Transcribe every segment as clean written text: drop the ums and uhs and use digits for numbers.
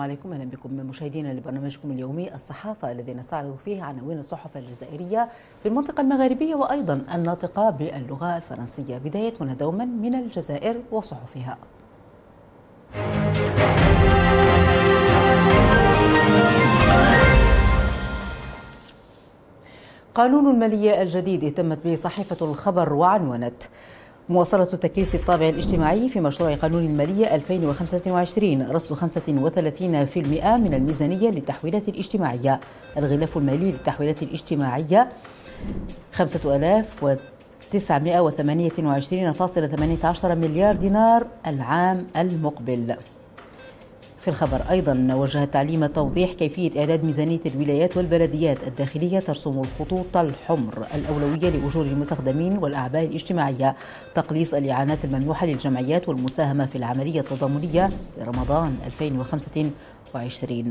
عليكم، اهلا بكم مشاهدينا لبرنامجكم اليومي الصحافه الذي نستعرض فيه عناوين الصحف الجزائريه في المنطقه المغاربيه وايضا الناطقه باللغه الفرنسيه. بدايتنا دوما من الجزائر وصحفها. قانون الماليه الجديد اهتمت به صحيفه الخبر وعنونت: مواصلة تكريس الطابع الاجتماعي في مشروع قانون المالية 2025، رصد 35% من الميزانية للتحويلات الاجتماعية. الغلاف المالي للتحويلات الاجتماعية 5928.18 مليار دينار العام المقبل. في الخبر أيضا وجه التعليم توضيح كيفية إعداد ميزانية الولايات والبلديات الداخلية ترسم الخطوط الحمر الأولوية لأجور المستخدمين والأعباء الاجتماعية، تقليص الإعانات الممنوحة للجمعيات والمساهمة في العملية التضامنية لرمضان 2025.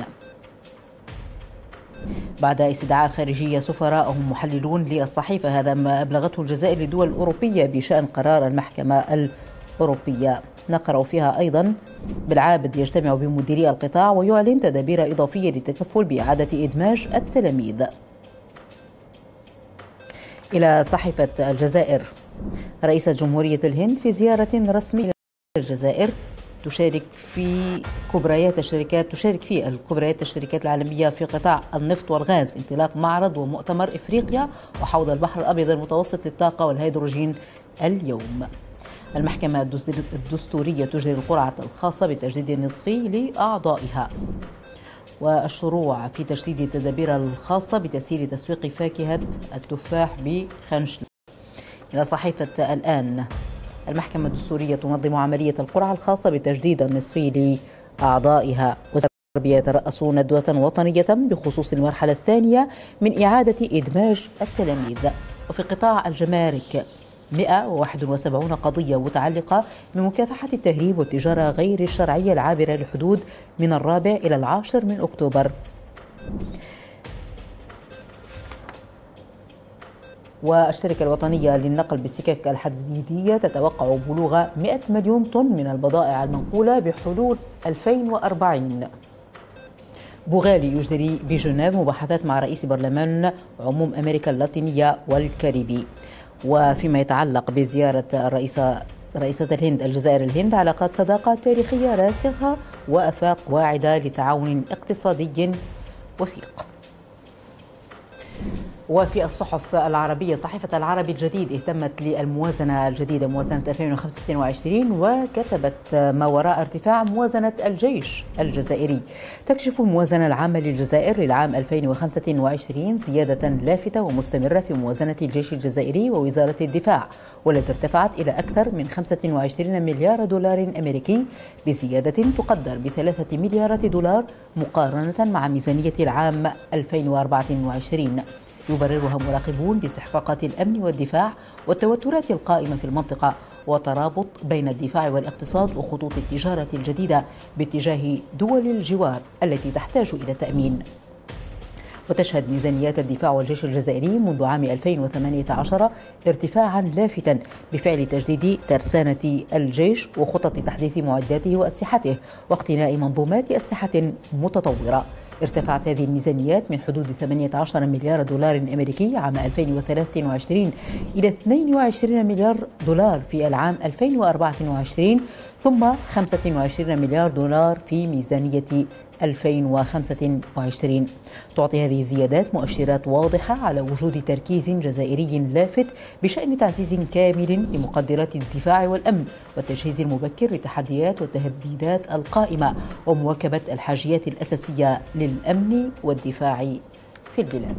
بعد استدعاء الخارجية سفراءهم محللون للصحيفة، هذا ما أبلغته الجزائر للدول الأوروبية بشأن قرار المحكمة الأوروبية. نقرأ فيها أيضا: بالعابد يجتمع بمديري القطاع ويعلن تدابير إضافية للتكفل بإعادة إدماج التلاميذ. إلى صحيفة الجزائر، رئيسة جمهورية الهند في زيارة رسمية للجزائر تشارك في كبريات الشركات العالمية في قطاع النفط والغاز، انطلاق معرض ومؤتمر إفريقيا وحوض البحر الأبيض المتوسط للطاقة والهيدروجين اليوم. المحكمة الدستورية تجري القرعة الخاصة بالتجديد النصفي لأعضائها، والشروع في تجديد التدابير الخاصة بتسهيل تسويق فاكهة التفاح بخنشن. إلى صحيفة الآن، المحكمة الدستورية تنظم عملية القرعة الخاصة بالتجديد النصفي لأعضائها. وزارة التربية يترأس ندوة وطنية بخصوص المرحلة الثانية من إعادة إدماج التلاميذ. وفي قطاع الجمارك 171 قضية متعلقة بمكافحة التهريب والتجارة غير الشرعية العابرة للحدود من 4 إلى 10 من أكتوبر. والشركة الوطنية للنقل بالسكك الحديدية تتوقع بلوغ 100 مليون طن من البضائع المنقولة بحلول 2040. بوغالي يجري بجنيف مباحثات مع رئيس برلمان عموم أمريكا اللاتينية والكاريبي. وفيما يتعلق بزيارة رئيسة الهند الجزائر، علاقات صداقة تاريخية راسخة وآفاق واعدة لتعاون اقتصادي وثيق. وفي الصحف العربية، صحيفة العربي الجديد اهتمت للموازنة الجديدة موازنة 2025 وكتبت ما وراء ارتفاع موازنة الجيش الجزائري. تكشف الموازنة العامة للجزائر للعام 2025 زيادة لافتة ومستمرة في موازنة الجيش الجزائري ووزارة الدفاع، والتي ارتفعت إلى أكثر من 25 مليار دولار أمريكي، بزيادة تقدر ب3 مليارات دولار مقارنة مع ميزانية العام 2024. يبررها مراقبون باستحقاقات الأمن والدفاع والتوترات القائمة في المنطقة، وترابط بين الدفاع والاقتصاد وخطوط التجارة الجديدة باتجاه دول الجوار التي تحتاج إلى تأمين. وتشهد ميزانيات الدفاع والجيش الجزائري منذ عام 2018 ارتفاعا لافتا بفعل تجديد ترسانة الجيش وخطط تحديث معداته وأسلحته واقتناء منظومات أسلحة متطورة. ارتفعت هذه الميزانيات من حدود 18 مليار دولار أمريكي عام 2023 إلى 22 مليار دولار في العام 2024، ثم 25 مليار دولار في ميزانية 2025. تعطي هذه الزيادات مؤشرات واضحة على وجود تركيز جزائري لافت بشأن تعزيز كامل لمقدرات الدفاع والأمن والتجهيز المبكر للتحديات والتهديدات القائمة ومواكبة الحاجيات الأساسية للأمن والدفاع في البلاد.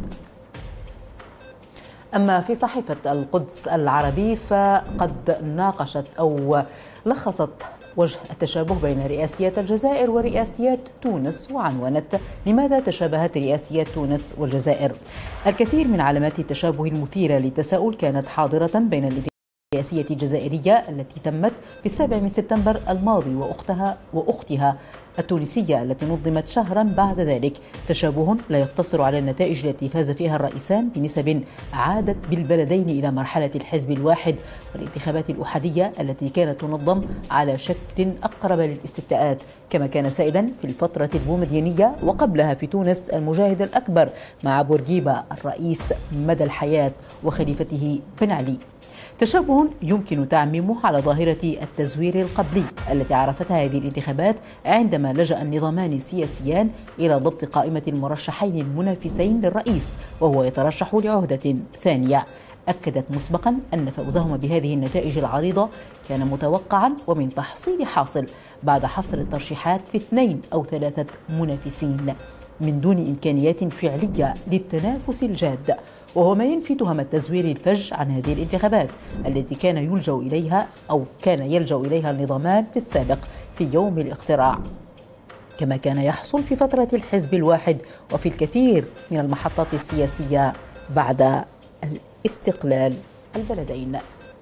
أما في صحيفة القدس العربي، فقد ناقشت أو لخصت وجه التشابه بين رئاسيات الجزائر ورئاسيات تونس، وعنونت: لماذا تشابهت رئاسيات تونس والجزائر؟ الكثير من علامات التشابه المثيرة للتساؤل كانت حاضرة بين السياسية الجزائرية التي تمت في 7 سبتمبر الماضي وأختها التونسية التي نظمت شهرا بعد ذلك. تشابه لا يقتصر على النتائج التي فاز فيها الرئيسان بنسب عادت بالبلدين إلى مرحلة الحزب الواحد، والانتخابات الأحادية التي كانت تنظم على شكل أقرب للاستفتاءات، كما كان سائدا في الفترة البومدينية وقبلها في تونس المجاهد الأكبر مع بورقيبة الرئيس مدى الحياة وخليفته بن علي. تشابه يمكن تعميمه على ظاهرة التزوير القبلي التي عرفتها هذه الانتخابات عندما لجأ النظامان السياسيان إلى ضبط قائمة المرشحين المنافسين للرئيس وهو يترشح لعهدة ثانية. أكدت مسبقا أن فوزهما بهذه النتائج العريضة كان متوقعا ومن تحصيل حاصل بعد حصر الترشيحات في 2 أو 3 منافسين من دون إمكانيات فعلية للتنافس الجاد، وهو ما ينفي تهم التزوير الفج عن هذه الانتخابات التي كان يلجأ إليها النظامان في السابق في يوم الاقتراع، كما كان يحصل في فترة الحزب الواحد وفي الكثير من المحطات السياسية بعد الاستقلال البلدين.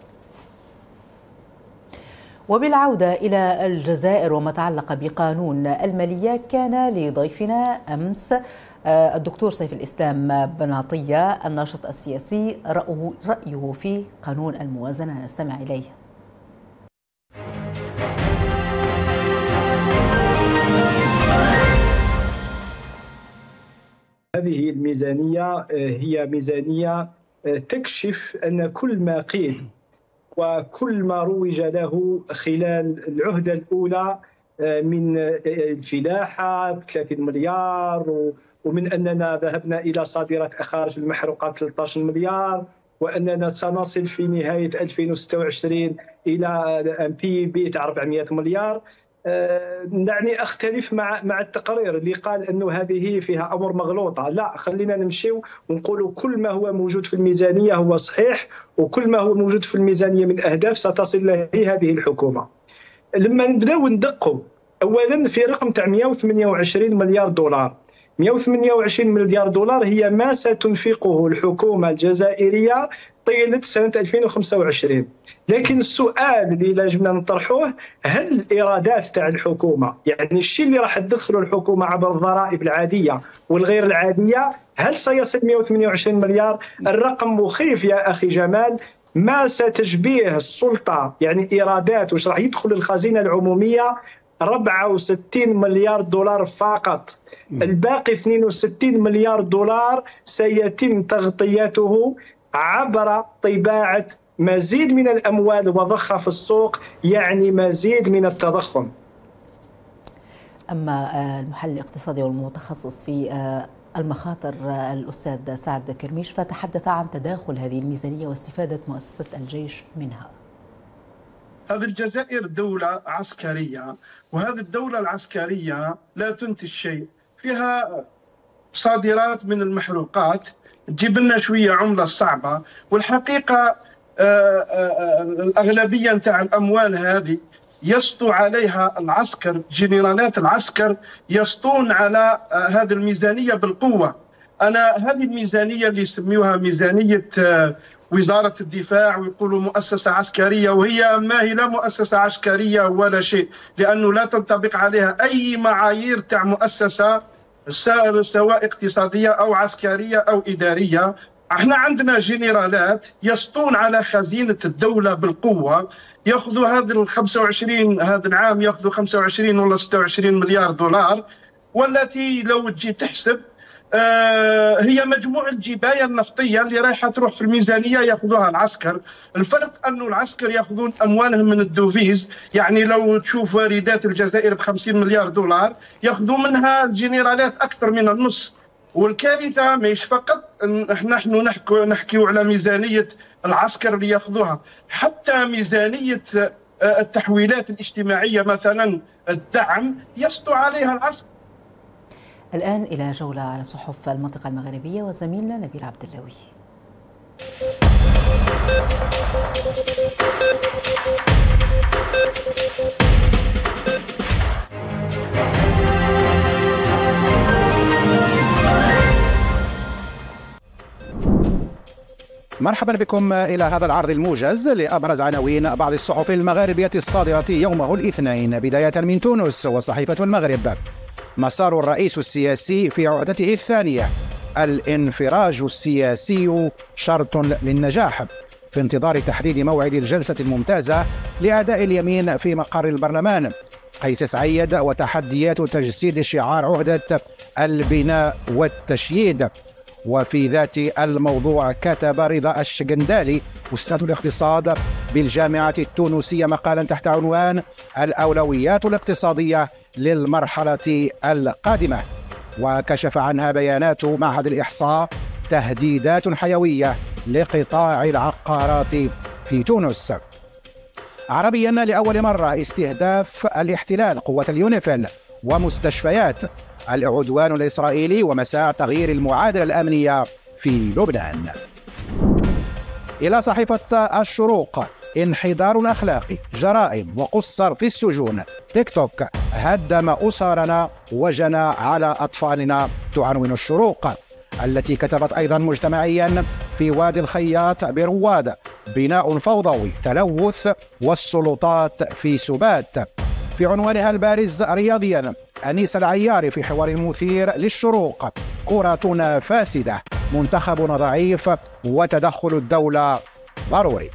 وبالعودة إلى الجزائر وما تعلق بقانون المالية، كان لضيفنا أمس الدكتور سيف الإسلام بن عطية الناشط السياسي رأيه في قانون الموازنة، نستمع إليه. هذه الميزانية هي ميزانية تكشف أن كل ما قيل وكل ما روج له خلال العهدة الأولى من الفلاحة 30 مليار، ومن أننا ذهبنا إلى صادرات خارج المحروقات 13 مليار، وأننا سنصل في نهاية 2026 إلى PIB 400 مليار. دعني أختلف مع التقرير اللي قال أنه هذه فيها أمور مغلوطة. لا، خلينا نمشيو ونقولوا كل ما هو موجود في الميزانية هو صحيح، وكل ما هو موجود في الميزانية من أهداف ستصل له هذه الحكومة. لما نبداو ندقوا أولا في رقم تاع 128 مليار دولار، 128 مليار دولار هي ما ستنفقه الحكومة الجزائرية طيلة سنة 2025. لكن السؤال اللي لازمنا نطرحوه، هل الإيرادات تاع الحكومة، يعني الشيء اللي راح تدخله الحكومة عبر الضرائب العادية والغير العادية، هل سيصل 128 مليار؟ الرقم مخيف يا أخي جمال. ما ستجبيه السلطة يعني إيرادات وش راح يدخل الخزينة العمومية 64 مليار دولار فقط. الباقي 62 مليار دولار سيتم تغطيته عبر طباعة مزيد من الأموال وضخها في السوق، يعني مزيد من التضخم. أما المحلل الاقتصادي والمتخصص في المخاطر الأستاذ سعد كرميش فتحدث عن تداخل هذه الميزانية واستفادة مؤسسة الجيش منها. هذه الجزائر دولة عسكرية، وهذه الدولة العسكرية لا تنتج شيء، فيها صادرات من المحروقات تجيب لنا شوية عملة صعبة، والحقيقة الأغلبية نتاع الأموال هذه يسطو عليها العسكر، جنرالات العسكر يسطون على هذه الميزانية بالقوة. أنا هذه الميزانية اللي يسميوها ميزانية وزارة الدفاع ويقولوا مؤسسة عسكرية، وهي ما هي لا مؤسسة عسكرية ولا شيء، لأنه لا تنطبق عليها أي معايير تاع مؤسسة سواء اقتصادية أو عسكرية أو إدارية. احنا عندنا جنرالات يسطون على خزينة الدولة بالقوة، ياخذوا هذا 25 هذا العام ياخذوا 25 ولا 26 مليار دولار، والتي لو تجي تحسب هي مجموع الجباية النفطية اللي رايحة تروح في الميزانية ياخذوها العسكر. الفرق أنه العسكر ياخذون أموالهم من الدوفيز، يعني لو تشوف واردات الجزائر ب50 مليار دولار ياخذوا منها الجنرالات أكثر من النص. والكارثة مش فقط نحن نحكي على ميزانية العسكر اللي ياخذوها، حتى ميزانية التحويلات الاجتماعية مثلا الدعم يسطو عليها العسكر. الآن إلى جولة على صحف المنطقة المغربية وزميلنا نبيل عبد اللوي. مرحبا بكم إلى هذا العرض الموجز لأبرز عناوين بعض الصحف المغاربية الصادرة يومه الاثنين، بداية من تونس وصحيفة المغرب. مسار الرئيس السياسي في عهدته الثانية، الانفراج السياسي شرط للنجاح، في انتظار تحديد موعد الجلسة الممتازة لأداء اليمين في مقر البرلمان. قيس سعيد وتحديات تجسيد شعار عهدة البناء والتشييد. وفي ذات الموضوع كتب رضا الشقندالي أستاذ الاقتصاد بالجامعة التونسية مقالا تحت عنوان الأولويات الاقتصادية للمرحلة القادمة، وكشف عنها بيانات معهد الإحصاء تهديدات حيوية لقطاع العقارات في تونس. عربيا، لأول مرة استهداف الاحتلال قوة اليونيفيل ومستشفيات، العدوان الإسرائيلي ومساع تغيير المعادلة الأمنية في لبنان. إلى صحيفة الشروق، انحدار أخلاقي، جرائم وقصر في السجون، تيك توك هدم أسرنا وجنى على أطفالنا، تعنون الشروق، التي كتبت أيضا مجتمعيا في وادي الخياط برواد، بناء فوضوي، تلوث والسلطات في سبات. في عنوانها البارز رياضيا، أنيس العياري في حوار مثير للشروق، كرتنا فاسدة، منتخبنا ضعيف وتدخل الدولة ضروري.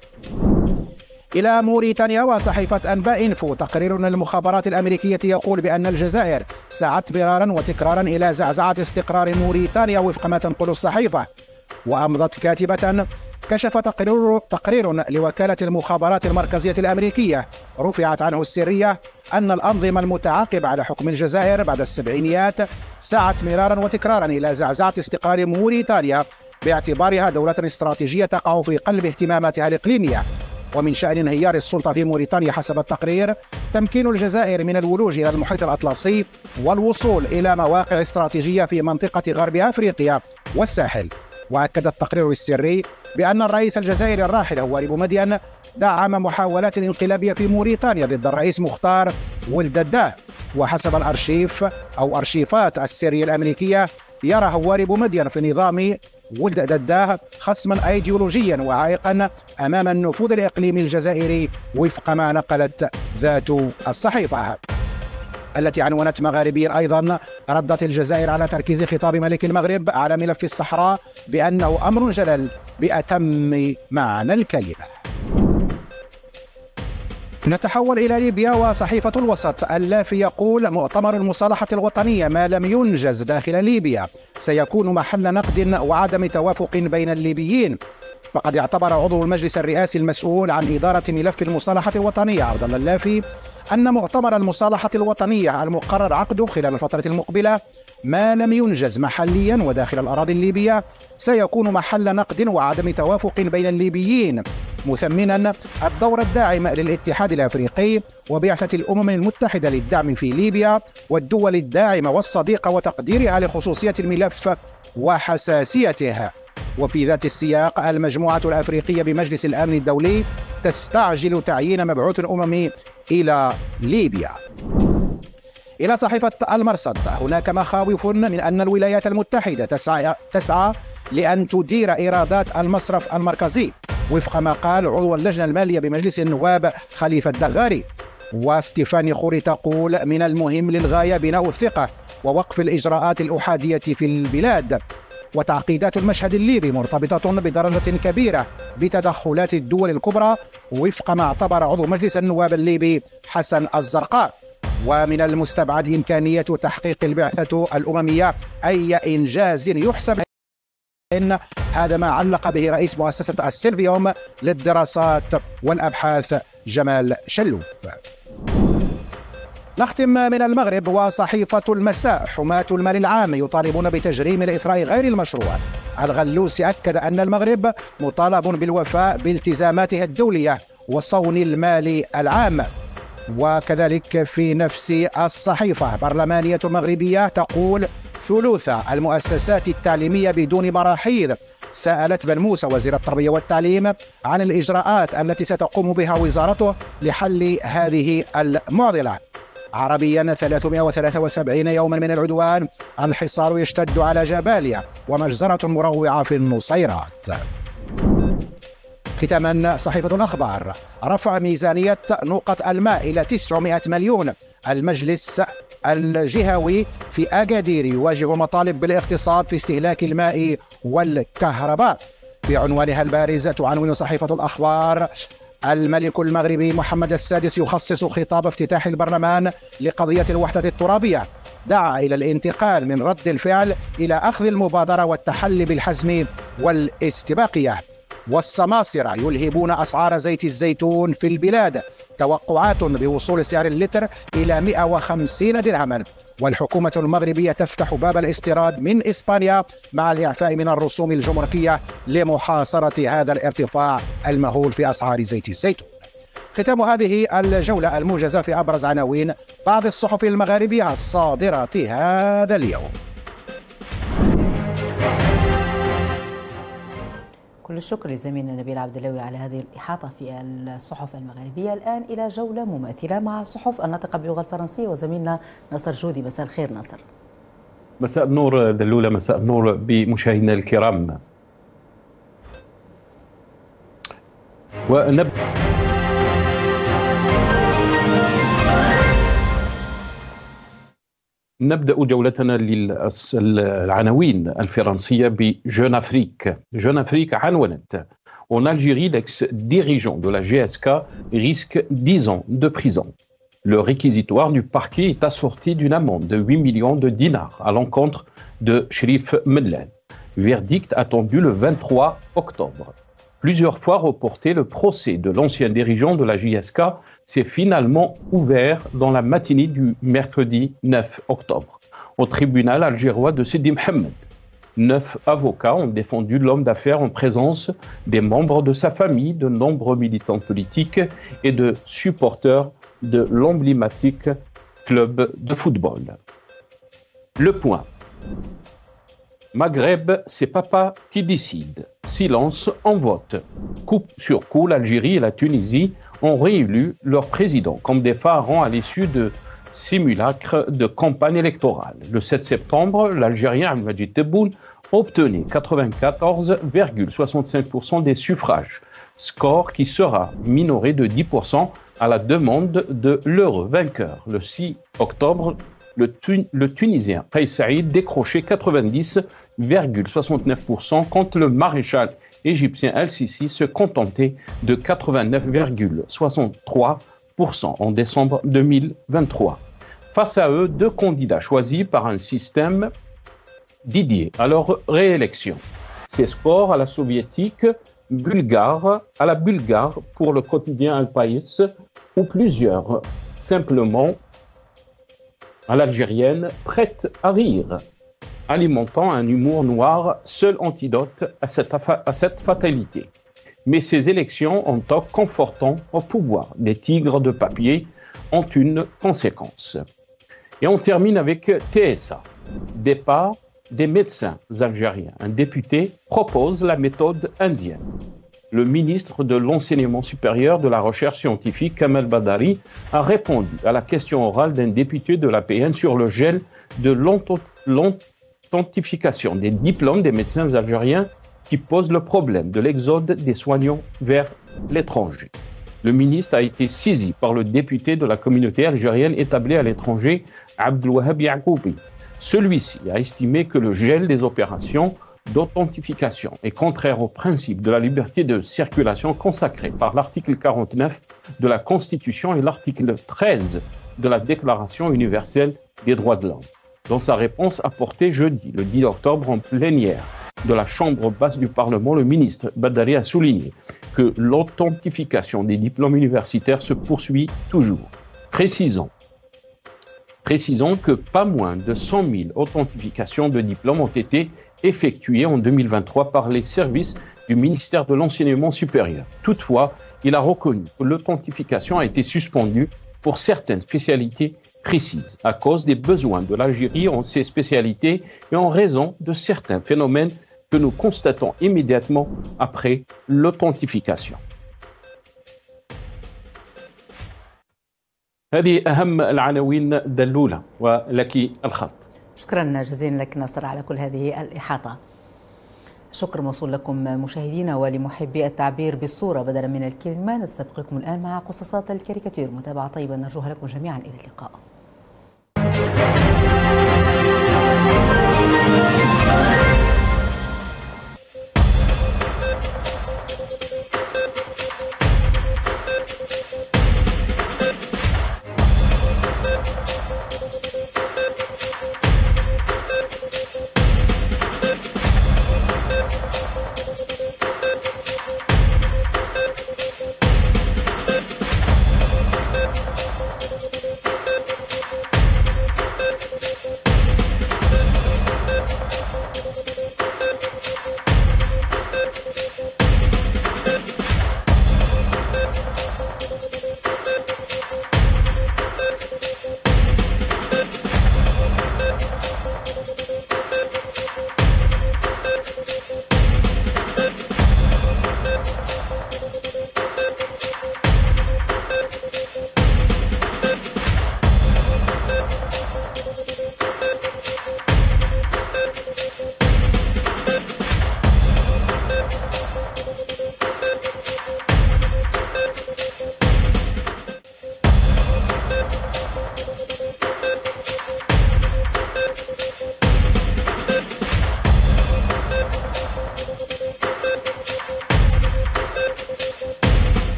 إلى موريتانيا وصحيفة أنباء إنفو، تقرير للمخابرات الأمريكية يقول بأن الجزائر سعت مرارا وتكرارا إلى زعزعة استقرار موريتانيا وفق ما تنقل الصحيفة. وأمضت كاتبة: كشف تقرير لوكالة المخابرات المركزية الأمريكية رفعت عنه السرية أن الأنظمة المتعاقبة على حكم الجزائر بعد السبعينيات سعت مرارا وتكرارا إلى زعزعة استقرار موريتانيا باعتبارها دولة استراتيجية تقع في قلب اهتماماتها الإقليمية. ومن شأن انهيار السلطة في موريتانيا حسب التقرير تمكين الجزائر من الولوج إلى المحيط الأطلسي والوصول إلى مواقع استراتيجية في منطقة غرب أفريقيا والساحل. وأكد التقرير السري بأن الرئيس الجزائري الراحل هواري بومدين دعم محاولات الانقلابية في موريتانيا ضد الرئيس مختار ولد دداه. وحسب الأرشيف أو أرشيفات السرية الأمريكية يرى هواري بومدين في نظام ولد دداه خصما أيديولوجيا وعائقا أمام النفوذ الإقليمي الجزائري وفق ما نقلت ذات الصحيفة، التي عنونت مغاربيا أيضا: ردت الجزائر على تركيز خطاب ملك المغرب على ملف الصحراء بأنه أمر جلل بأتم معنى الكلمة. نتحول إلى ليبيا وصحيفة الوسط، اللافي يقول: مؤتمر المصالحة الوطنية ما لم ينجز داخل ليبيا سيكون محل نقد وعدم توافق بين الليبيين. فقد اعتبر عضو المجلس الرئاسي المسؤول عن إدارة ملف المصالحة الوطنية عبد الله اللافي أن مؤتمر المصالحة الوطنية المقرر عقده خلال الفترة المقبلة ما لم ينجز محليا وداخل الأراضي الليبية سيكون محل نقد وعدم توافق بين الليبيين، مثمنا الدور الداعم للاتحاد الأفريقي وبعثة الأمم المتحدة للدعم في ليبيا والدول الداعمة والصديقة وتقديرها لخصوصية الملف وحساسيته. وفي ذات السياق المجموعة الأفريقية بمجلس الأمن الدولي تستعجل تعيين مبعوث أممي إلى ليبيا. إلى صحيفة المرصد، هناك مخاوف من أن الولايات المتحدة تسعى لأن تدير إيرادات المصرف المركزي وفق ما قال عضو اللجنة المالية بمجلس النواب خليفة الدغاري. وستيفاني خوري تقول: من المهم للغاية بناء الثقة ووقف الإجراءات الأحادية في البلاد. وتعقيدات المشهد الليبي مرتبطة بدرجة كبيرة بتدخلات الدول الكبرى وفق ما اعتبر عضو مجلس النواب الليبي حسن الزرقاء. ومن المستبعد إمكانية تحقيق البعثة الأممية أي إنجاز يحسب، إن هذا ما علق به رئيس مؤسسة السيلفيوم للدراسات والأبحاث جمال شلوف. نختم من المغرب وصحيفة المساء، حماة المال العام يطالبون بتجريم الإثراء غير المشروع. الغلوسي أكد أن المغرب مطالب بالوفاء بالتزاماته الدولية وصون المال العام. وكذلك في نفس الصحيفة برلمانية مغربية تقول: ثلث المؤسسات التعليمية بدون مراحيض. سألت بن موسى وزير التربية والتعليم عن الإجراءات التي ستقوم بها وزارته لحل هذه المعضلة. عربيا، 373 يوما من العدوان، الحصار يشتد على جباليا ومجزرة مروعة في النصيرات. ختاما صحيفة الأخبار: رفع ميزانية نقط الماء إلى 900 مليون. المجلس الجهوي في أكادير يواجه مطالب بالاقتصاد في استهلاك الماء والكهرباء. بعنوانها البارز تعنون صحيفة الأخبار: الملك المغربي محمد السادس يخصص خطاب افتتاح البرلمان لقضية الوحدة الترابية. دعا إلى الانتقال من رد الفعل إلى أخذ المبادرة والتحلي بالحزم والاستباقية. والسماسرة يلهبون أسعار زيت الزيتون في البلاد. توقعات بوصول سعر اللتر إلى 150 درهما. والحكومة المغربية تفتح باب الاستيراد من إسبانيا مع الإعفاء من الرسوم الجمركية لمحاصرة هذا الارتفاع المهول في أسعار زيت الزيتون. ختام هذه الجولة الموجزة في أبرز عناوين بعض الصحف المغاربية الصادرة هذا اليوم. كل الشكر لزميلنا نبيل عبد اللوي على هذه الإحاطة في الصحف المغاربية. الآن إلى جولة مماثلة مع الصحف الناطقة باللغة الفرنسية وزميلنا نصر جودي. مساء الخير نصر. مساء النور دلولة، مساء النور بمشاهدينا الكرام. نبدأ جولتنا للعناوين الفرنسية بجون أفريك. جون أفريك عنونت: En Algérie, l'ex-dirigeant de la GSK risque 10 ans de prison. Le réquisitoire du parquet est assorti d'une amende de 8 millions de dinars à l'encontre de Cherif Medlen. Verdict attendu le 23 octobre. Plusieurs fois reporté, le procès de l'ancien dirigeant de la JSK s'est finalement ouvert dans la matinée du mercredi 9 octobre au tribunal algérois de Sidi Mohamed. 9 avocats ont défendu l'homme d'affaires en présence des membres de sa famille, de nombreux militants politiques et de supporters de l'emblématique club de football. Le Point. Maghreb, c'est papa qui décide. Silence en vote. Coup sur coup, l'Algérie et la Tunisie ont réélu leur président comme des pharaons à l'issue de simulacres de campagne électorale. Le 7 septembre, l'Algérien Abdelmadjid Tebboune obtenait 94,65% des suffrages, score qui sera minoré de 10% à la demande de l'heureux vainqueur. Le 6 octobre, le Tunisien Kais Saïd décrochait 90,69% quand le maréchal égyptien El-Sisi se contentait de 89,63% en décembre 2023. Face à eux, deux candidats choisis par un système dédié à leur réélection. Ces scores à la soviétique, bulgare à la bulgare pour le quotidien Al País, ou plusieurs simplement à l'algérienne prête à rire, alimentant un humour noir, seul antidote à cette fatalité. Mais ces élections, en tant que confortant au pouvoir des tigres de papier, ont une conséquence. Et on termine avec TSA. Départ des médecins algériens. Un député propose la méthode indienne. Le ministre de l'Enseignement supérieur de la Recherche scientifique, Kamel Badari, a répondu à la question orale d'un député de l'APN sur le gel de l'authentification des diplômes des médecins algériens qui pose le problème de l'exode des soignants vers l'étranger. Le ministre a été saisi par le député de la communauté algérienne établie à l'étranger, Abdelwahab Yaqoubi. Celui-ci a estimé que le gel des opérations d'authentification est contraire au principe de la liberté de circulation consacré par l'article 49 de la Constitution et l'article 13 de la Déclaration universelle des droits de l'homme. Dans sa réponse apportée jeudi, le 10 octobre, en plénière de la Chambre basse du Parlement, le ministre Badari a souligné que l'authentification des diplômes universitaires se poursuit toujours. Précisons que pas moins de 100 000 authentifications de diplômes ont été effectuées en 2023 par les services du ministère de l'Enseignement supérieur. Toutefois, il a reconnu que l'authentification a été suspendue pour certaines spécialités précises, à cause des besoins de l'Algérie en ces spécialités et en raison de certains phénomènes que nous constatons immédiatement après l'authentification. هذه أهم العناوين دلولة، ولك الخط. شكرا جزيلا لك ناصر على كل هذه الإحاطة. شكر موصول لكم مشاهدينا، ولمحبي التعبير بالصورة بدلا من الكلمة نستبقيكم الآن مع قصصات الكاريكاتير. متابعة طيبة نرجوها لكم جميعا، إلى اللقاء.